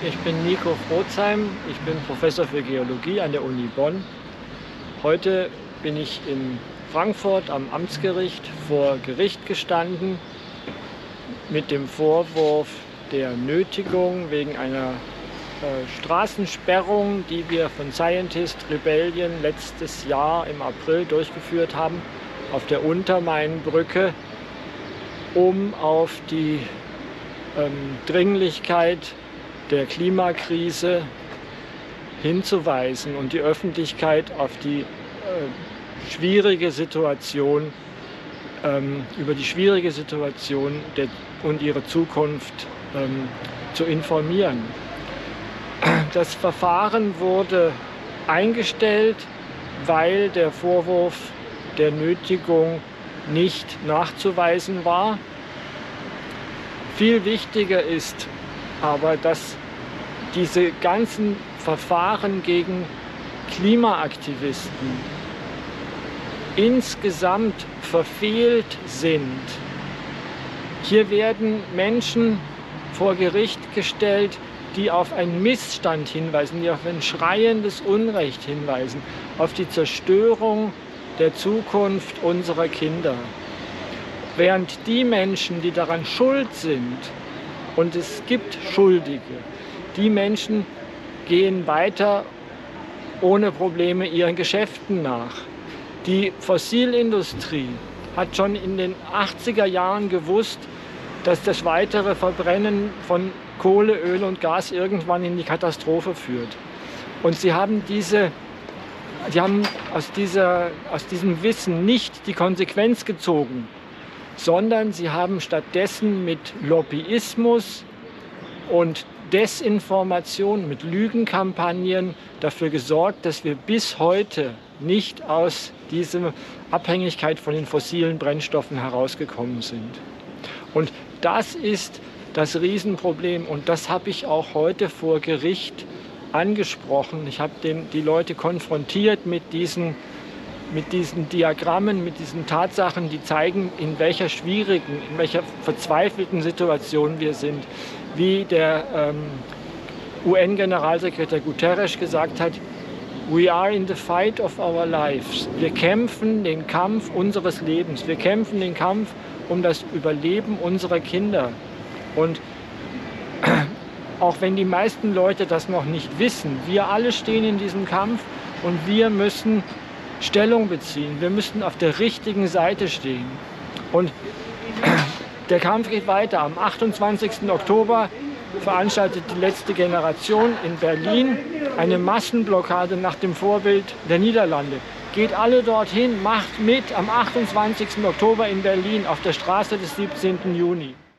Ich bin Nico Frotzheim, ich bin Professor für Geologie an der Uni Bonn. Heute bin ich in Frankfurt am Amtsgericht vor Gericht gestanden mit dem Vorwurf der Nötigung wegen einer Straßensperrung, die wir von Scientist Rebellion letztes Jahr im April durchgeführt haben auf der Untermainbrücke, um auf die Dringlichkeit der Klimakrise hinzuweisen und die Öffentlichkeit auf die schwierige Situation, über die schwierige Situation und ihre Zukunft zu informieren. Das Verfahren wurde eingestellt, weil der Vorwurf der Nötigung nicht nachzuweisen war. Viel wichtiger ist aber, dass diese ganzen Verfahren gegen Klimaaktivisten insgesamt verfehlt sind. Hier werden Menschen vor Gericht gestellt, die auf einen Missstand hinweisen, die auf ein schreiendes Unrecht hinweisen, auf die Zerstörung der Zukunft unserer Kinder. Während die Menschen, die daran schuld sind, und es gibt Schuldige, die Menschen gehen weiter ohne Probleme ihren Geschäften nach. Die Fossilindustrie hat schon in den 80er Jahren gewusst, dass das weitere Verbrennen von Kohle, Öl und Gas irgendwann in die Katastrophe führt. Und sie haben aus diesem Wissen nicht die Konsequenz gezogen, sondern sie haben stattdessen mit Lobbyismus und Desinformation, mit Lügenkampagnen dafür gesorgt, dass wir bis heute nicht aus dieser Abhängigkeit von den fossilen Brennstoffen herausgekommen sind. Und das ist das Riesenproblem, und das habe ich auch heute vor Gericht angesprochen. Ich habe die Leute konfrontiert mit diesen Diagrammen, mit diesen Tatsachen, die zeigen, in welcher schwierigen, in welcher verzweifelten Situation wir sind. Wie der UN-Generalsekretär Guterres gesagt hat, "We are in the fight of our lives." Wir kämpfen den Kampf unseres Lebens. Wir kämpfen den Kampf um das Überleben unserer Kinder. Und auch wenn die meisten Leute das noch nicht wissen, wir alle stehen in diesem Kampf und wir müssen Stellung beziehen. Wir müssen auf der richtigen Seite stehen. Und der Kampf geht weiter. Am 28. Oktober veranstaltet die letzte Generation in Berlin eine Massenblockade nach dem Vorbild der Niederlande. Geht alle dorthin, macht mit am 28. Oktober in Berlin auf der Straße des 17. Juni.